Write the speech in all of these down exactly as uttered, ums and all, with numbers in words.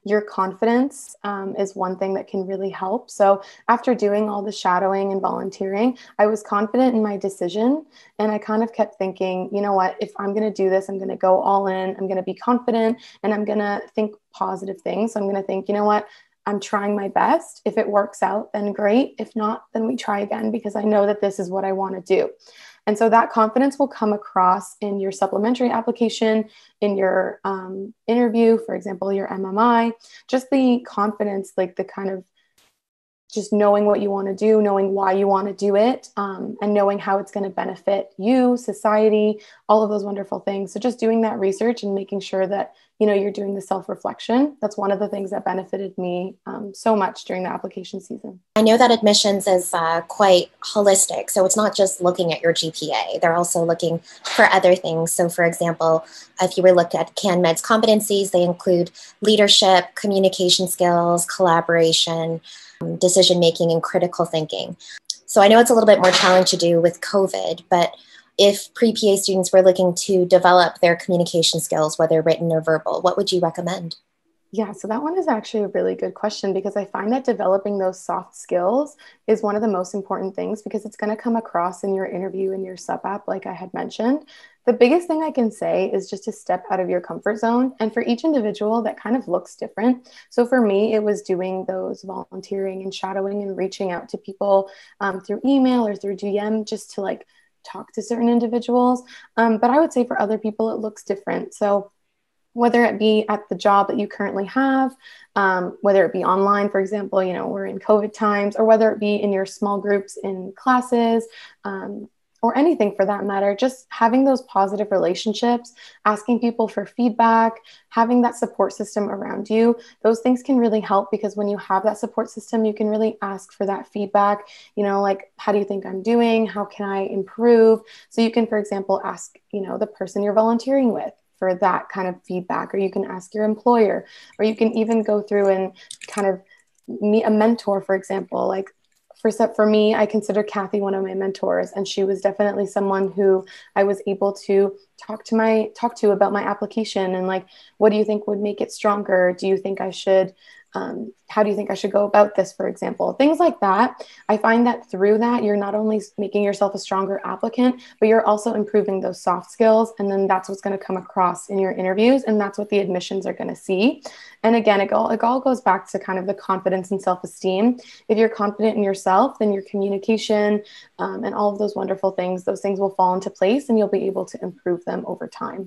your confidence um, is one thing that can really help. So after doing all the shadowing and volunteering, I was confident in my decision. And I kind of kept thinking, you know what, if I'm going to do this, I'm going to go all in, I'm going to be confident, and I'm going to think positive things. So I'm going to think, you know what, I'm trying my best. If it works out, then great. If not, then we try again, because I know that this is what I want to do. And so that confidence will come across in your supplementary application, in your um, interview, for example, your M M I, just the confidence, like the kind of just knowing what you want to do, knowing why you want to do it, um, and knowing how it's going to benefit you, society, all of those wonderful things. So just doing that research and making sure that, you know, you're doing the self-reflection. That's one of the things that benefited me um, so much during the application season. I know that admissions is uh, quite holistic. So it's not just looking at your G P A. They're also looking for other things. So for example, if you were looking at CanMed's competencies, they include leadership, communication skills, collaboration, decision-making, and critical thinking. So I know it's a little bit more challenging to do with COVID, but if pre-P A students were looking to develop their communication skills, whether written or verbal, what would you recommend? Yeah, so that one is actually a really good question, because I find that developing those soft skills is one of the most important things, because it's going to come across in your interview and your sub app, like I had mentioned. The biggest thing I can say is just to step out of your comfort zone. And for each individual, that kind of looks different. So for me, it was doing those volunteering and shadowing and reaching out to people um, through email or through D M, just to like talk to certain individuals. Um, but I would say for other people, it looks different. So whether it be at the job that you currently have, um, whether it be online, for example, you know, we're in COVID times, or whether it be in your small groups in classes, um, or anything for that matter, just having those positive relationships, asking people for feedback, having that support system around you, those things can really help, because when you have that support system, you can really ask for that feedback, you know, like, how do you think I'm doing? How can I improve? So you can, for example, ask, you know, the person you're volunteering with for that kind of feedback, or you can ask your employer, or you can even go through and kind of meet a mentor, for example. Like for, for me, I consider Kathy one of my mentors, and she was definitely someone who I was able to talk to my talk to about my application, and like, what do you think would make it stronger? Do you think I should Um, how do you think I should go about this, for example? Things like that. I find that through that, you're not only making yourself a stronger applicant, but you're also improving those soft skills. And then that's what's going to come across in your interviews. And that's what the admissions are going to see. And again, it all, it all goes back to kind of the confidence and self-esteem. If you're confident in yourself, then your communication um, and all of those wonderful things, those things will fall into place, and you'll be able to improve them over time.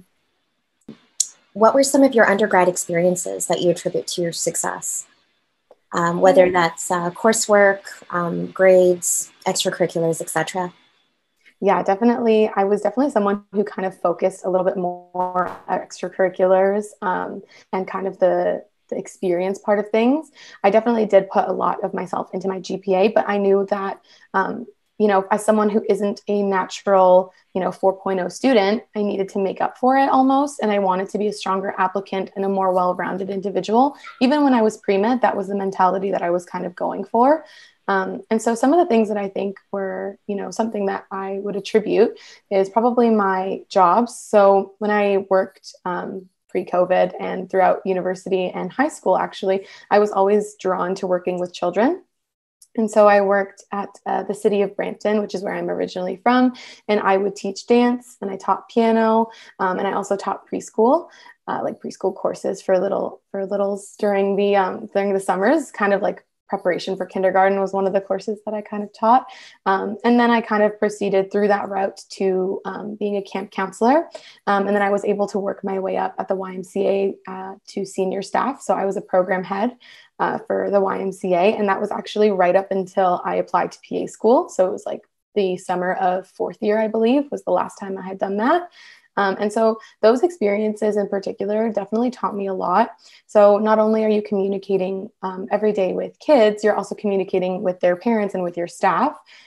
What were some of your undergrad experiences that you attribute to your success? Um, whether that's uh, coursework, um, grades, extracurriculars, et cetera? Yeah, definitely. I was definitely someone who kind of focused a little bit more on extracurriculars um, and kind of the, the experience part of things. I definitely did put a lot of myself into my G P A, but I knew that um, you know, as someone who isn't a natural, you know, four point oh student, I needed to make up for it almost. And I wanted to be a stronger applicant and a more well-rounded individual. Even when I was pre-med, that was the mentality that I was kind of going for. Um, and so some of the things that I think were, you know, something that I would attribute is probably my jobs. So when I worked um, pre-COVID and throughout university and high school, actually, I was always drawn to working with children. And so I worked at uh, the city of Brampton, which is where I'm originally from, and I would teach dance, and I taught piano, um, and I also taught preschool, uh, like preschool courses for little for littles during the um, during the summers, kind of like preparation for kindergarten was one of the courses that I kind of taught. Um, and then I kind of proceeded through that route to um, being a camp counselor. Um, and then I was able to work my way up at the Y M C A uh, to senior staff. So I was a program head uh, for the Y M C A. And that was actually right up until I applied to P A school. So it was like the summer of fourth year, I believe, was the last time I had done that. Um, and so those experiences in particular definitely taught me a lot. So not only are you communicating um, every day with kids, you're also communicating with their parents and with your staff.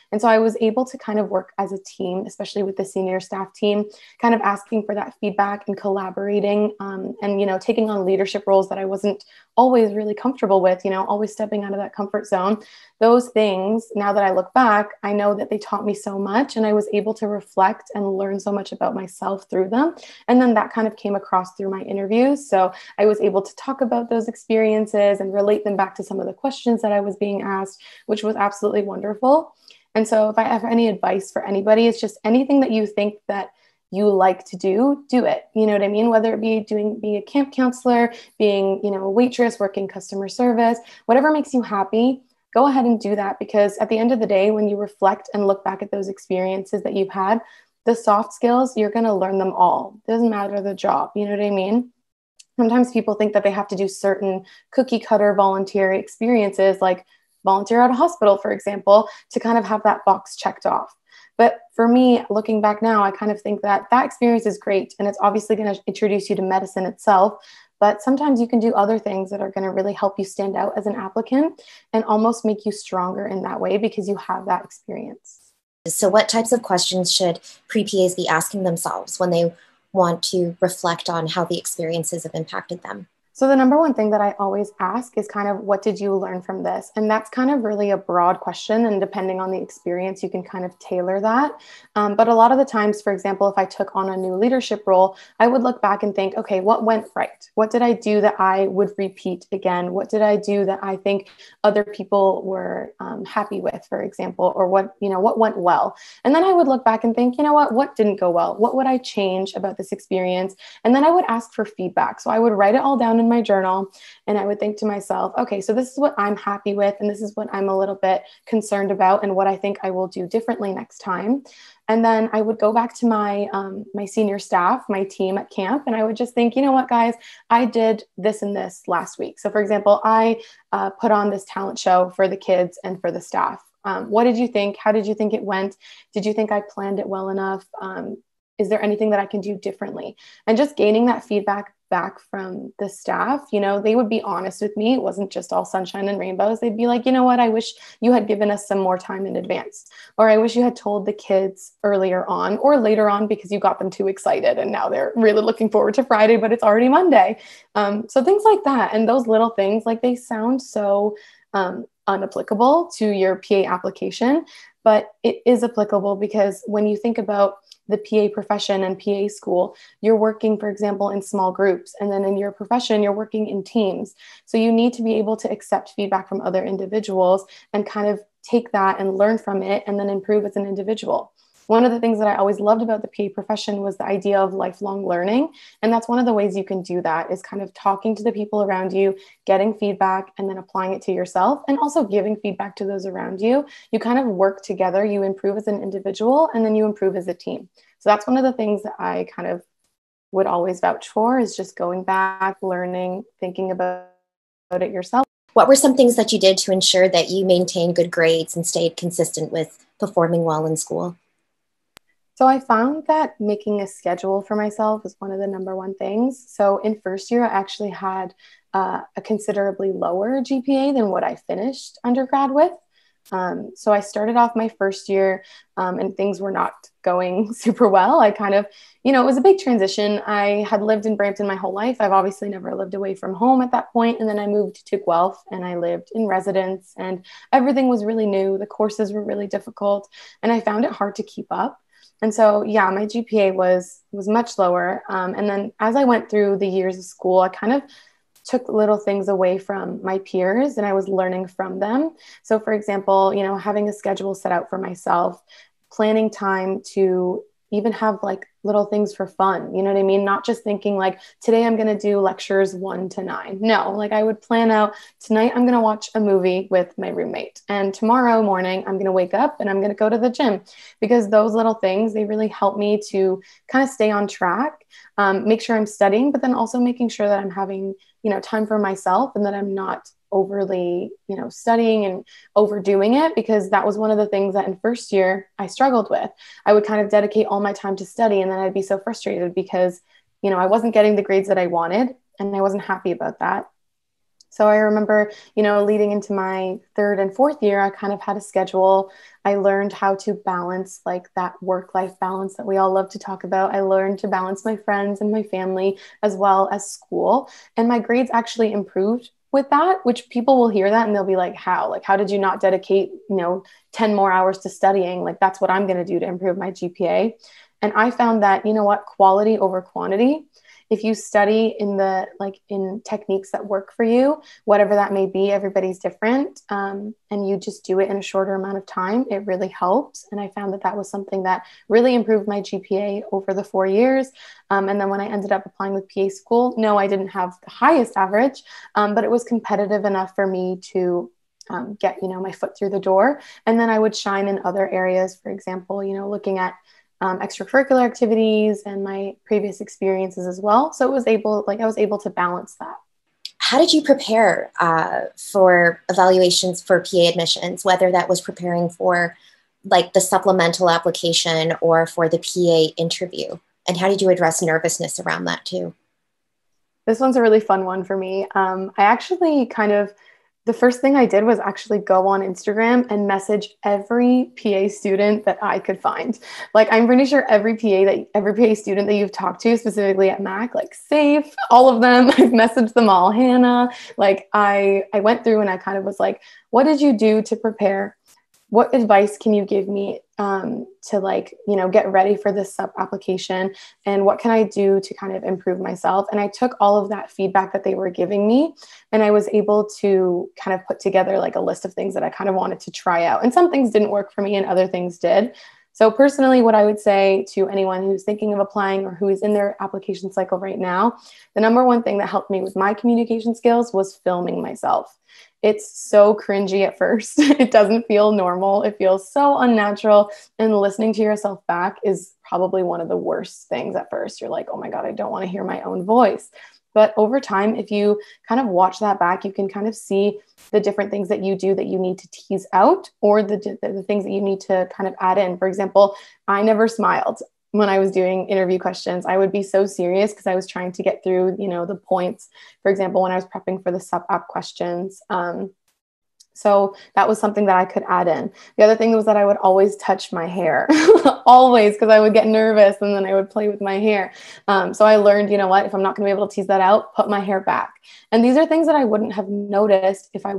And so I was able to kind of work as a team, especially with the senior staff team, kind of asking for that feedback and collaborating, um, and, you know, taking on leadership roles that I wasn't always really comfortable with, you know, always stepping out of that comfort zone. Those things, now that I look back, I know that they taught me so much, and I was able to reflect and learn so much about myself through them. And then that kind of came across through my interviews. So I was able to talk about those experiences and relate them back to some of the questions that I was being asked, which was absolutely wonderful. And so if I have any advice for anybody, it's just anything that you think that you like to do, do it. You know what I mean? Whether it be doing, being a camp counselor, being, you know, a waitress, working customer service, whatever makes you happy, go ahead and do that. Because at the end of the day, when you reflect and look back at those experiences that you've had, the soft skills, you're going to learn them all. It doesn't matter the job. You know what I mean? Sometimes people think that they have to do certain cookie cutter volunteer experiences, like volunteer at a hospital, for example, to kind of have that box checked off. But for me, looking back now, I kind of think that that experience is great. And it's obviously going to introduce you to medicine itself. But sometimes you can do other things that are going to really help you stand out as an applicant and almost make you stronger in that way because you have that experience. So what types of questions should pre-P As be asking themselves when they want to reflect on how the experiences have impacted them? So the number one thing that I always ask is kind of, what did you learn from this? And that's kind of really a broad question. And depending on the experience, you can kind of tailor that. Um, but a lot of the times, for example, if I took on a new leadership role, I would look back and think, okay, what went right? What did I do that I would repeat again? What did I do that I think other people were um, happy with, for example, or what, you know, what went well? And then I would look back and think, you know what, what didn't go well? What would I change about this experience? And then I would ask for feedback. So I would write it all down in my journal, and I would think to myself, okay, so this is what I'm happy with, and this is what I'm a little bit concerned about, and what I think I will do differently next time. And then I would go back to my um, my senior staff, my team at camp, and I would just think, you know what, guys, I did this and this last week. So for example, I uh, put on this talent show for the kids and for the staff. Um, what did you think? How did you think it went? Did you think I planned it well enough? Um, is there anything that I can do differently? And just gaining that feedback back from the staff, you know, they would be honest with me. It wasn't just all sunshine and rainbows. They'd be like, you know what, I wish you had given us some more time in advance, or I wish you had told the kids earlier on or later on because you got them too excited and now they're really looking forward to Friday, but it's already Monday. Um, so things like that. And those little things, like, they sound so um, unapplicable to your P A application, but it is applicable because when you think about the P A profession and P A school, you're working, for example, in small groups. And then in your profession, you're working in teams. So you need to be able to accept feedback from other individuals and kind of take that and learn from it and then improve as an individual. One of the things that I always loved about the P A profession was the idea of lifelong learning. And that's one of the ways you can do that, is kind of talking to the people around you, getting feedback, and then applying it to yourself, and also giving feedback to those around you. You kind of work together, you improve as an individual, and then you improve as a team. So that's one of the things that I kind of would always vouch for, is just going back, learning, thinking about it yourself. What were some things that you did to ensure that you maintained good grades and stayed consistent with performing well in school? So I found that making a schedule for myself was one of the number one things. So in first year, I actually had uh, a considerably lower G P A than what I finished undergrad with. Um, so I started off my first year um, and things were not going super well. I kind of, you know, it was a big transition. I had lived in Brampton my whole life. I've obviously never lived away from home at that point. And then I moved to Guelph and I lived in residence, and everything was really new. The courses were really difficult and I found it hard to keep up. And so, yeah, my G P A was was much lower. Um, and then as I went through the years of school, I kind of took little things away from my peers and I was learning from them. So for example, you know, having a schedule set out for myself, planning time to even have like little things for fun, you know what I mean? Not just thinking like, today I'm going to do lectures one to nine. No, like I would plan out, tonight I'm going to watch a movie with my roommate, and tomorrow morning I'm going to wake up and I'm going to go to the gym, because those little things, they really help me to kind of stay on track, um, make sure I'm studying, but then also making sure that I'm having, you know, time for myself and that I'm not overly, you know, studying and overdoing it, because that was one of the things that in first year I struggled with. I would kind of dedicate all my time to study and then I'd be so frustrated because, you know, I wasn't getting the grades that I wanted and I wasn't happy about that. So I remember, you know, leading into my third and fourth year, I kind of had a schedule. I learned how to balance like that work-life balance that we all love to talk about. I learned to balance my friends and my family as well as school. And my grades actually improved with that, which people will hear that and they'll be like, how? Like, how did you not dedicate, you know, ten more hours to studying? Like, that's what I'm going to do to improve my G P A. And I found that, you know what, quality over quantity. If you study in the like in techniques that work for you, whatever that may be, everybody's different, um, and you just do it in a shorter amount of time, it really helps. And I found that that was something that really improved my G P A over the four years. Um, and then when I ended up applying with P A school, no, I didn't have the highest average, um, but it was competitive enough for me to um, get, you know, my foot through the door. And then I would shine in other areas. For example, you know, looking at Um, extracurricular activities and my previous experiences as well. So it was able, like I was able to balance that. How did you prepare uh, for evaluations for P A admissions, whether that was preparing for like the supplemental application or for the P A interview? And how did you address nervousness around that too? This one's a really fun one for me. Um, I actually kind of The first thing I did was actually go on Instagram and message every P A student that I could find. Like, I'm pretty sure every P A that every P A student that you've talked to, specifically at Mac, like Safe, all of them, I've messaged them all. Hannah, like I, I went through and I kind of was like, what did you do to prepare? What advice can you give me um, to like, you know, get ready for this sub application? And what can I do to kind of improve myself? And I took all of that feedback that they were giving me, and I was able to kind of put together like a list of things that I kind of wanted to try out. And some things didn't work for me and other things did. So personally, what I would say to anyone who's thinking of applying or who is in their application cycle right now, the number one thing that helped me with my communication skills was filming myself. It's so cringy at first. It doesn't feel normal. It feels so unnatural. And listening to yourself back is probably one of the worst things at first. You're like, oh my God, I don't want to hear my own voice. But over time, if you kind of watch that back, you can kind of see the different things that you do that you need to tease out, or the, the, the things that you need to kind of add in. For example, I never smiled when I was doing interview questions. I would be so serious because I was trying to get through, you know, the points. For example, when I was prepping for the sub app questions. Um, so that was something that I could add in. The other thing was that I would always touch my hair, always, because I would get nervous and then I would play with my hair. Um, so I learned, you know what, if I'm not going to be able to tease that out, put my hair back. And these are things that I wouldn't have noticed if I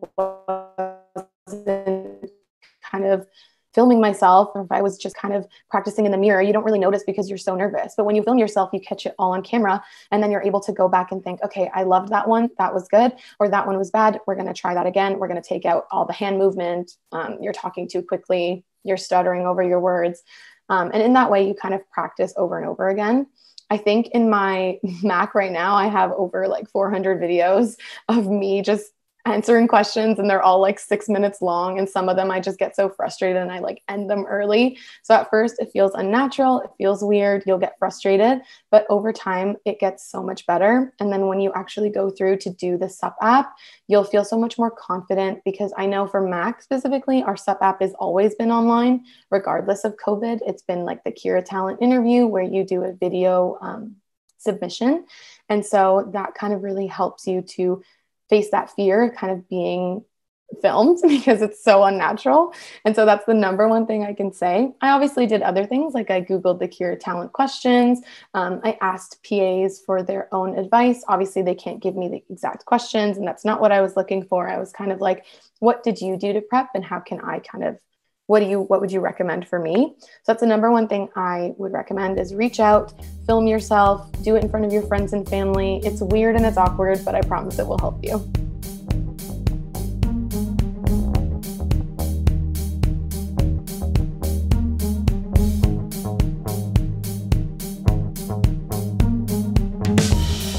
wasn't kind of filming myself, or if I was just kind of practicing in the mirror. You don't really notice because you're so nervous. But when you film yourself, you catch it all on camera, and then you're able to go back and think, okay, I loved that one. That was good. Or that one was bad. We're going to try that again. We're going to take out all the hand movement. Um, you're talking too quickly. You're stuttering over your words. Um, and in that way, you kind of practice over and over again. I think in my Mac right now, I have over like four hundred videos of me just answering questions, and they're all like six minutes long. And some of them I just get so frustrated and I like end them early. So at first it feels unnatural. It feels weird. You'll get frustrated, but over time it gets so much better. And then when you actually go through to do the S U P app, you'll feel so much more confident, because I know for Mac specifically, our S U P app has always been online, regardless of COVID. It's been like the Kira Talent interview where you do a video um, submission. And so that kind of really helps you to face that fear kind of being filmed, because it's so unnatural. And so that's the number one thing I can say. I obviously did other things, like I Googled the Kira Talent questions. Um, I asked P As for their own advice. Obviously, they can't give me the exact questions, and that's not what I was looking for. I was kind of like, what did you do to prep, and how can I kind of, what do you, what would you recommend for me? So that's the number one thing I would recommend, is reach out, film yourself, do it in front of your friends and family. It's weird and it's awkward, but I promise it will help you.